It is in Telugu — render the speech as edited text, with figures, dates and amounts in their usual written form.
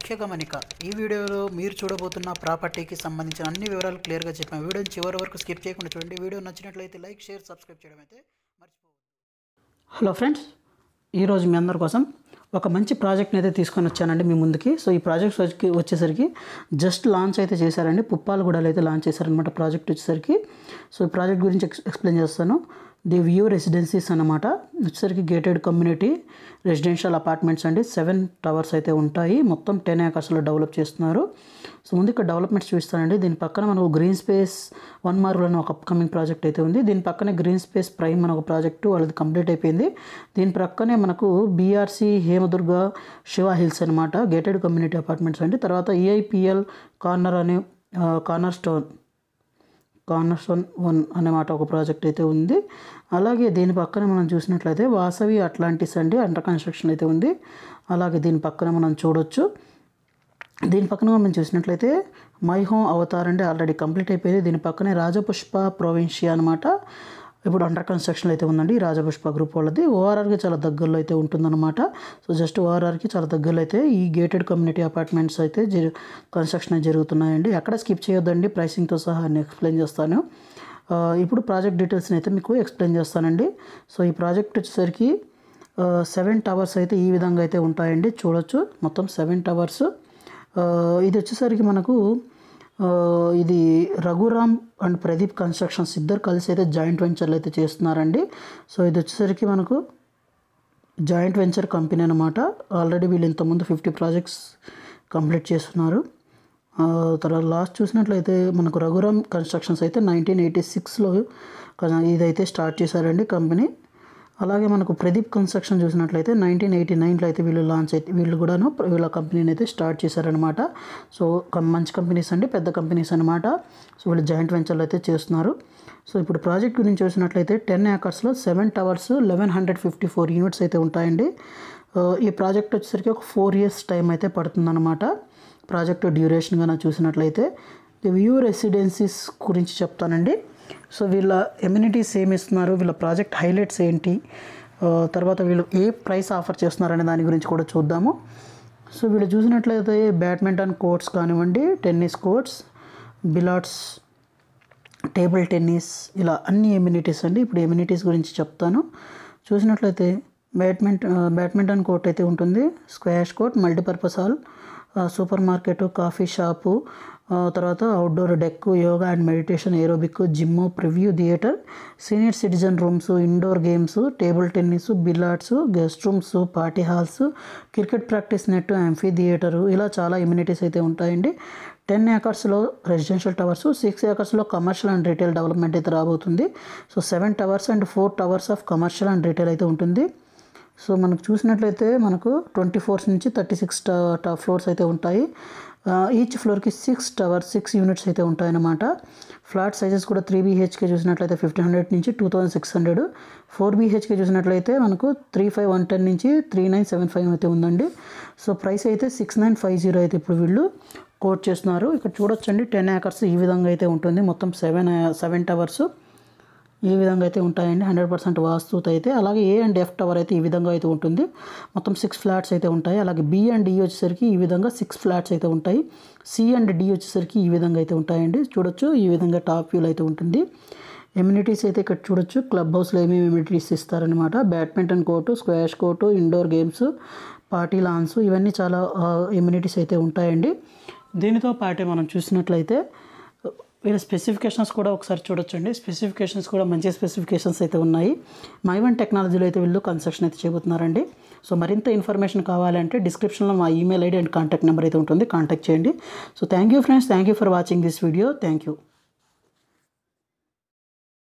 ముఖ్య గమనిక ఈ వీడియోలో మీరు చూడబోతున్న ప్రాపర్టీకి సంబంధించిన అన్ని వివరాలు క్లియర్గా చెప్పాను. వీడియోని చివరి వరకు స్కిప్ చేయకుండా చూడండి. వీడియో నచ్చినట్లయితే లైక్, షేర్, సబ్స్క్రైబ్ చేయడం అయితే మర్చిపోవద్దు. హలో ఫ్రెండ్స్, ఈరోజు మీ అందరి కోసం ఒక మంచి ప్రాజెక్ట్ని అయితే తీసుకొని వచ్చానండి మీ ముందుకి. సో ఈ ప్రాజెక్ట్ వచ్చేసరికి జస్ట్ లాంచ్ అయితే చేశారండి. పుప్పాలగూడలో అయితే లాంచ్ చేశారనమాట ప్రాజెక్ట్ వచ్చేసరికి. సో ఈ ప్రాజెక్ట్ గురించి ఎక్స్ప్లెయిన్ చేస్తాను. ది వ్యూ రెసిడెన్సీస్ అన్నమాట. వచ్చేసరికి గేటెడ్ కమ్యూనిటీ రెసిడెన్షియల్ అపార్ట్మెంట్స్ అండి. 7 టవర్స్ అయితే ఉంటాయి. మొత్తం 10 ఏకర్స్లో డెవలప్ చేస్తున్నారు. సో ముందు ఇక్కడ డెవలప్మెంట్స్ చూపిస్తానండి. దీని పక్కన మనకు గ్రీన్ స్పేస్ 1 మార్బుల్ అనే ఒక అప్కమింగ్ ప్రాజెక్ట్ అయితే ఉంది. దీని పక్కనే గ్రీన్ స్పేస్ ప్రైమ్ అనే ఒక ప్రాజెక్టు వాళ్ళది కంప్లీట్ అయిపోయింది. దీని పక్కనే మనకు బీఆర్సీ హేమదుర్గ శివ హిల్స్ అనమాట గేటెడ్ కమ్యూనిటీ అపార్ట్మెంట్స్ అండి. తర్వాత ఈఐపిఎల్ కార్నర్ అనే కార్నర్ స్టోన్ 1 అన్నమాట ఒక ప్రాజెక్ట్ అయితే ఉంది. అలాగే దీని పక్కన మనం చూసినట్లయితే వాసవి అట్లాంటిస్ అండి అండర్ కన్స్ట్రక్షన్ అయితే ఉంది. అలాగే దీని పక్కన మనం చూడొచ్చు. దీని పక్కన మనం చూసినట్లయితే మై హోమ్ అవతార్ అండి ఆల్రెడీ కంప్లీట్ అయిపోయింది. దీని పక్కనే రాజపుష్ప ప్రొవిన్షియా అనమాట ఇప్పుడు అండర్ కన్స్ట్రక్షన్ అయితే ఉందండి. రాజపుష్ప గ్రూప్ వాళ్ళది ఓఆర్ఆర్కి చాలా దగ్గరలో అయితే ఉంటుందన్నమాట. సో జస్ట్ ఓఆర్ఆర్కి చాలా దగ్గరలో అయితే ఈ గేటెడ్ కమ్యూనిటీ అపార్ట్మెంట్స్ అయితే కన్స్ట్రక్షన్ జరుగుతున్నాయండి. ఎక్కడ స్కిప్ చేయొద్దండి, ప్రైసింగ్తో సహా నేను ఎక్స్ప్లెయిన్ చేస్తాను. ఇప్పుడు ప్రాజెక్ట్ డీటెయిల్స్ని అయితే మీకు ఎక్స్ప్లెయిన్ చేస్తానండి. సో ఈ ప్రాజెక్ట్ వచ్చేసరికి 7 టవర్స్ అయితే ఈ విధంగా అయితే ఉంటాయండి. చూడొచ్చు మొత్తం 7 టవర్స్. ఇది వచ్చేసరికి మనకు ఇది రఘురామ్ అండ్ ప్రదీప్ కన్స్ట్రక్షన్స్ ఇద్దరు కలిసి అయితే జాయింట్ వెంచర్లు అయితే చేస్తున్నారండి. సో ఇది వచ్చేసరికి మనకు జాయింట్ వెంచర్ కంపెనీ అనమాట. ఆల్రెడీ వీళ్ళు ఇంతకుముందు 50 ప్రాజెక్ట్స్ కంప్లీట్ చేస్తున్నారు. తర్వాత లాస్ట్ చూసినట్లయితే మనకు రఘురామ్ కన్స్ట్రక్షన్స్ అయితే 1986లో ఇదైతే స్టార్ట్ చేశారండి కంపెనీ. అలాగే మనకు ప్రదీప్ కన్స్ట్రక్షన్ చూసినట్లయితే 1989లో అయితే వీళ్ళు కూడాను వీళ్ళ కంపెనీని అయితే స్టార్ట్ చేశారనమాట. సో మంచి కంపెనీస్ అండి, పెద్ద కంపెనీస్ అనమాట. సో వీళ్ళు జాయింట్ వెంచర్లు అయితే చేస్తున్నారు. సో ఇప్పుడు ప్రాజెక్ట్ గురించి చూసినట్లయితే 10 ఏకర్స్లో 7 టవర్స్ 1154 యూనిట్స్ అయితే ఉంటాయండి. ఈ ప్రాజెక్ట్ వచ్చేసరికి ఒక 4 years టైం అయితే పడుతుందన్నమాట. ప్రాజెక్ట్ డ్యూరేషన్గా చూసినట్లయితే వ్యూ రెసిడెన్సీస్ గురించి చెప్తానండి. సో వీళ్ళ ఎమ్యూనిటీస్ ఏమి ఇస్తున్నారు, వీళ్ళ ప్రాజెక్ట్ హైలైట్స్ ఏంటి, తర్వాత వీళ్ళు ఏ ప్రైస్ ఆఫర్ చేస్తున్నారనే దాని గురించి కూడా చూద్దాము. సో వీళ్ళు చూసినట్లయితే బ్యాడ్మింటన్ కోర్ట్స్ కానివ్వండి, tennis courts, billiards, table tennis, ఇలా అన్ని ఎమ్యూనిటీస్ అండి. ఇప్పుడు ఎమ్యూనిటీస్ గురించి చెప్తాను. చూసినట్లయితే బ్యాడ్మింటన్ కోర్ట్ అయితే ఉంటుంది, squash court, multipurpose hall, supermarket, coffee shop, తర్వాత outdoor deck, yoga and meditation, aerobic, gym, preview theatre, senior citizen rooms, indoor games, table tennis, billiards, guest rooms, party halls, cricket practice net, amphitheatre, ఇలా చాలా ఇమ్యూనిటీస్ అయితే ఉంటాయండి. 10 ఏకర్స్లో రెసిడెన్షియల్ టవర్స్, 6 ఏకర్స్లో కమర్షియల్ అండ్ రీటైల్ డెవలప్మెంట్ అయితే రాబోతుంది. So 7 towers and 4 towers of commercial and retail అయితే ఉంటుంది. సో మనకు చూసినట్లయితే మనకు 24 నుంచి 36 ఫ్లోర్స్ అయితే ఉంటాయి. ఈచ్ ఫ్లోర్కి 6 యూనిట్స్ అయితే ఉంటాయన్నమాట. ఫ్లాట్ సైజెస్ కూడా 3BHK చూసినట్లయితే 1500 నుంచి 2600, 4BHK చూసినట్లయితే మనకు 35,110 నుంచి 3975 అయితే ఉందండి. సో ప్రైస్ అయితే 6950 అయితే ఇప్పుడు వీళ్ళు కోట్ చేస్తున్నారు. ఇక్కడ చూడొచ్చండి 10 ఏకర్స్ ఈ విధంగా అయితే ఉంటుంది. మొత్తం 7 టవర్స్ ఈ విధంగా అయితే ఉంటాయండి. 100% వాస్తుతో అయితే. అలాగే ఏ అండ్ ఎఫ్ టవర్ అయితే ఈ విధంగా అయితే ఉంటుంది. మొత్తం 6 ఫ్లాట్స్ అయితే ఉంటాయి. అలాగే బి అండ్ డి వచ్చేసరికి ఈ విధంగా 6 ఫ్లాట్స్ అయితే ఉంటాయి. సి అండ్ డి వచ్చేసరికి ఈ విధంగా అయితే ఉంటాయండి. చూడొచ్చు ఈ విధంగా టాప్ వ్యూలో అయితే ఉంటుంది. ఎమ్యూనిటీస్ అయితే ఇక్కడ చూడొచ్చు క్లబ్ హౌస్లో ఏమేమి ఎమ్యూనిటీస్ ఇస్తారనమాట. Badminton court, squash court, indoor games, party lawns, ఇవన్నీ చాలా ఎమ్యూనిటీస్ అయితే ఉంటాయండి. దీనితో పాటే మనం చూసినట్లయితే వీళ్ళ స్పెసిఫికేషన్స్ కూడా ఒకసారి చూడొచ్చండి. స్పెసిఫికేషన్స్ కూడా మంచి స్పెసిఫికేషన్స్ అయితే ఉన్నాయి. మైవన్ టెక్నాలజీలో అయితే వీళ్ళు కన్స్ట్రక్షన్ అయితే చేయబోతున్నారండి. సో మరింత ఇన్ఫర్మేషన్ కావాలంటే డిస్క్రిప్షన్లో మా email ID and contact number అయితే ఉంటుంది, కాంటాక్ట్ చేయండి. So thank you friends, thank you for watching this video. Thank you.